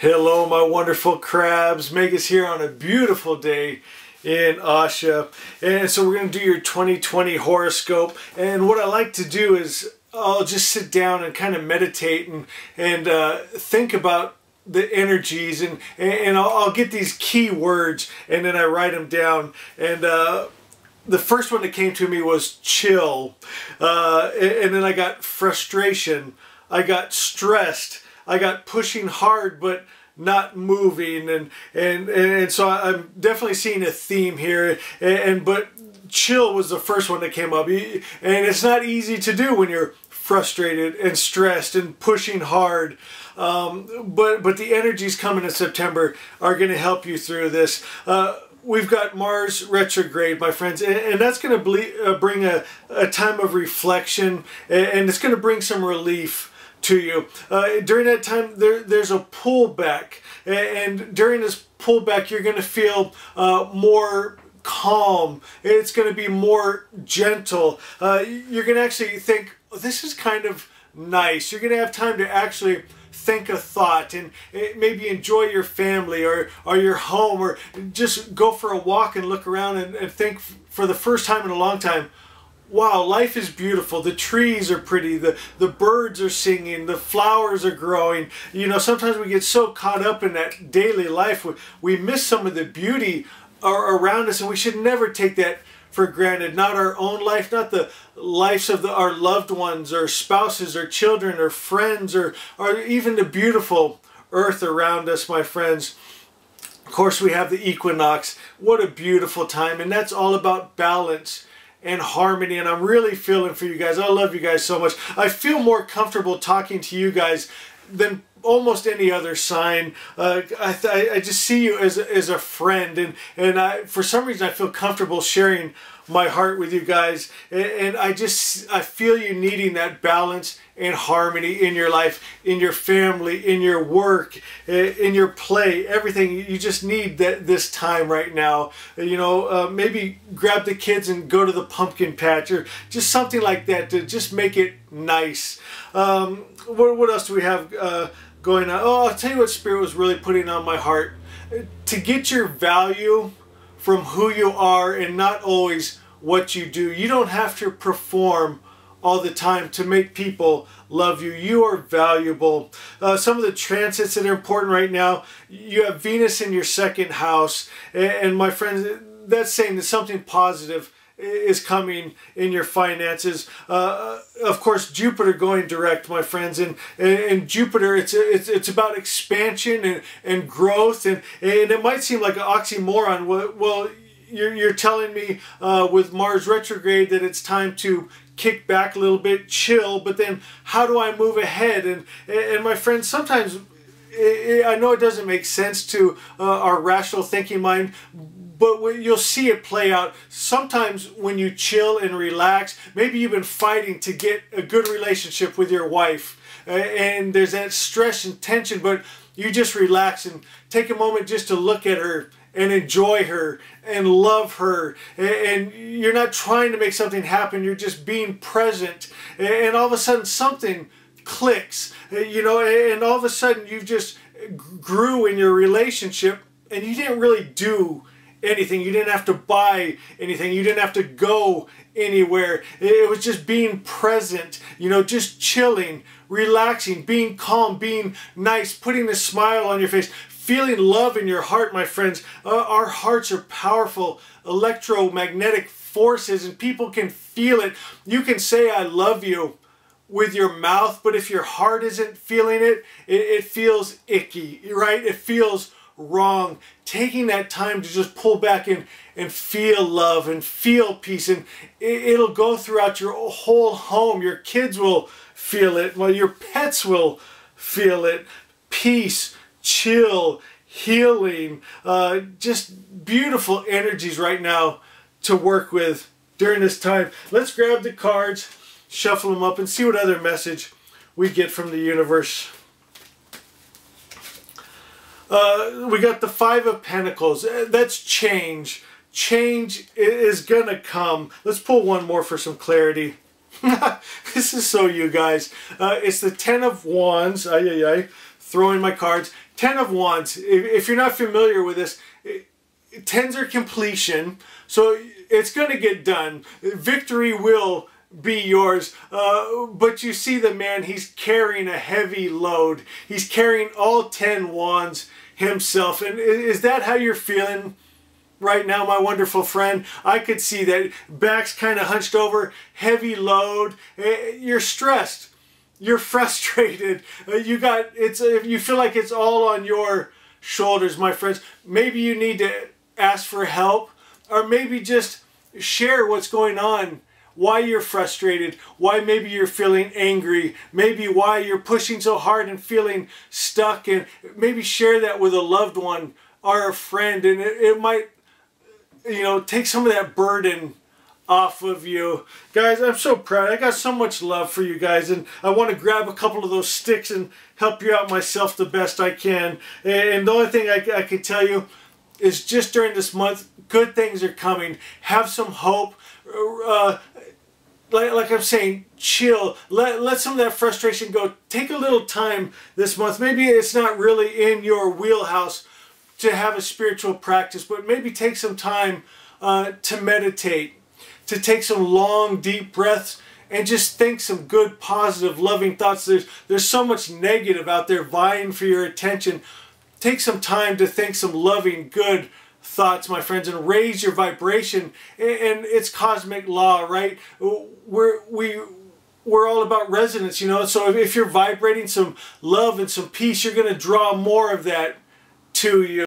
Hello, my wonderful crabs. Megas here on a beautiful day in Asha. And so we're going to do your 2020 horoscope. And what I like to do is I'll just sit down and kind of meditate and think about the energies and I'll get these key words and then I write them down. And the first one that came to me was chill. And then I got frustration. I got stressed. I got pushing hard but not moving, and so I'm definitely seeing a theme here. But chill was the first one that came up, and it's not easy to do when you're frustrated and stressed and pushing hard. But the energies coming in September are going to help you through this. We've got Mars retrograde, my friends, and that's going to bring a time of reflection, and it's going to bring some relief to you. During that time, there's a pullback, and during this pullback, you're going to feel more calm. It's going to be more gentle. You're going to actually think, oh, this is kind of nice. You're going to have time to actually think a thought and maybe enjoy your family or your home, or just go for a walk and look around and think for the first time in a long time, wow, life is beautiful. The trees are pretty. The birds are singing. The flowers are growing. You know, sometimes we get so caught up in that daily life, we miss some of the beauty around us, and we should never take that for granted. Not our own life, not the lives of our loved ones, or spouses, or children, or friends, or even the beautiful earth around us, my friends. Of course, we have the equinox. What a beautiful time, and that's all about balance and harmony, and I'm really feeling for you guys. I love you guys so much. I feel more comfortable talking to you guys than almost any other sign. I just see you as a friend, and for some reason I feel comfortable sharing my heart with you guys, and I feel you needing that balance and harmony in your life, in your family, in your work, in your play, everything. You just need this time right now. You know, maybe grab the kids and go to the pumpkin patch, or just something like that to just make it nice. What else do we have going on? Oh, I'll tell you what Spirit was really putting on my heart. To get your value from who you are and not always what you do. You don't have to perform all the time to make people love you. You are valuable. Some of the transits that are important right now, you have Venus in your second house, and my friends, that's saying that something positive is coming in your finances. Of course, Jupiter going direct, my friends, and Jupiter, it's about expansion and growth, and it might seem like an oxymoron. Well, you're telling me with Mars retrograde that it's time to kick back a little bit, chill, but then how do I move ahead? And my friends, sometimes I know it doesn't make sense to our rational thinking mind, but you'll see it play out. Sometimes when you chill and relax, maybe you've been fighting to get a good relationship with your wife, and there's that stress and tension, but you just relax and take a moment just to look at her and enjoy her and love her, and you're not trying to make something happen, you're just being present, and all of a sudden something clicks, you know, and all of a sudden you just grew in your relationship, and you didn't really do anything. You didn't have to buy anything. You didn't have to go anywhere. It was just being present, you know, just chilling, relaxing, being calm, being nice, putting a smile on your face, feeling love in your heart, my friends. Our hearts are powerful electromagnetic forces, and people can feel it. You can say I love you with your mouth, but if your heart isn't feeling it, it feels icky, right? It feels wrong. Taking that time to just pull back and feel love and feel peace, and it'll go throughout your whole home. Your kids will feel it. Well, your pets will feel it. Peace, chill, healing, just beautiful energies right now to work with during this time. Let's grab the cards, shuffle them up, and see what other message we get from the universe. We got the Five of Pentacles. That's change. Change is gonna come. Let's pull one more for some clarity. This is so you guys. It's the Ten of Wands. Throwing my cards. Ten of Wands, if you're not familiar with this, tens are completion, so it's going to get done. Victory will be yours, but you see the man, he's carrying a heavy load. He's carrying all 10 wands himself. And is that how you're feeling right now, my wonderful friend? I could see that. Back's kind of hunched over, heavy load. You're stressed. You're frustrated. You feel like it's all on your shoulders, my friends. Maybe you need to ask for help, or maybe just share what's going on, why you're frustrated, why maybe you're feeling angry, maybe why you're pushing so hard and feeling stuck, and maybe share that with a loved one or a friend, and it might, you know, take some of that burden off of you. Guys, I'm so proud. I got so much love for you guys, and I want to grab a couple of those sticks and help you out myself the best I can. And the only thing I can tell you is just during this month, good things are coming. Have some hope. Like I'm saying, chill. Let some of that frustration go. Take a little time this month. Maybe it's not really in your wheelhouse to have a spiritual practice, but maybe take some time to meditate, to take some long, deep breaths, and just think some good, positive, loving thoughts. There's so much negative out there vying for your attention. Take some time to think some loving, good thoughts, my friends, and raise your vibration. And it's cosmic law, right? We're all about resonance, you know. So if you're vibrating some love and some peace, you're going to draw more of that to you.